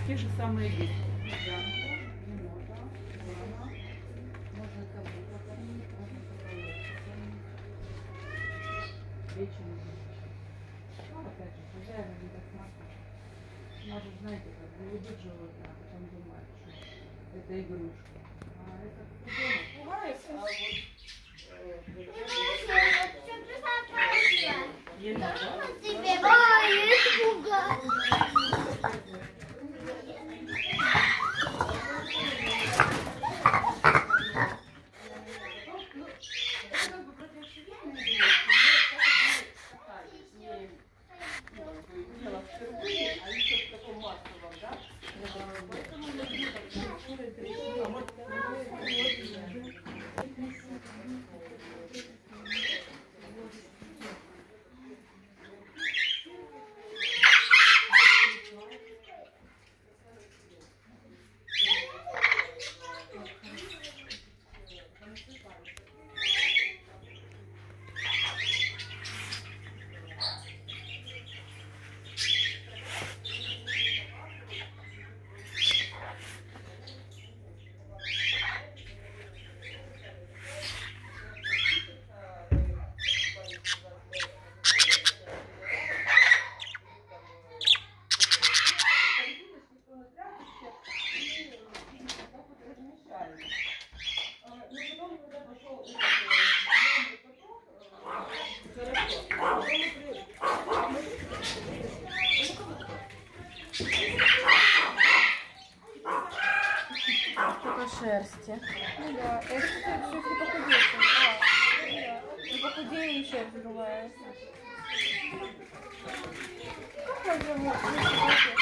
те же самые вещи. Опять же, хозяева не досматривают. Надо, знаете, как заведут животное, а потом думают, что это игрушка. А это пугается, а вот... Шерсти. Ну да, это все не похудеет. Не похудеем, шерсть бывает. Как можно